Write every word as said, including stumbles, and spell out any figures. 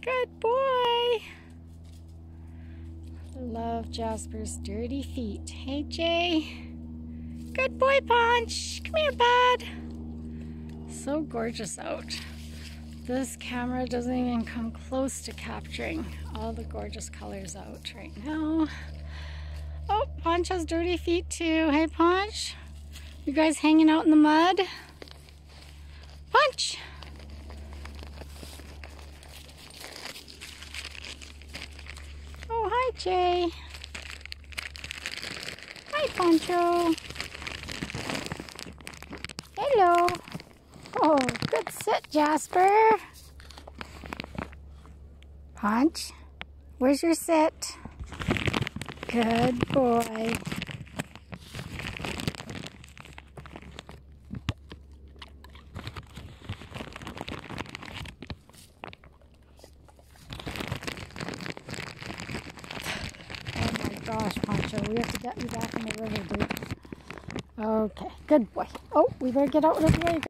Good boy. Love Jasper's dirty feet. Hey, Jay. Good boy, Ponch. Come here, bud. So gorgeous out. This camera doesn't even come close to capturing all the gorgeous colors out right now. Oh, Ponch has dirty feet too. Hey, Ponch. You guys hanging out in the mud? Ponch. Oh, hi, Jay. Hi, Poncho. Hello. Oh, good sit, Jasper. Ponch, where's your sit? Good boy. Gosh, Poncho, we have to get you back in the river, dude. Okay, good boy. Oh, we better get out of the way.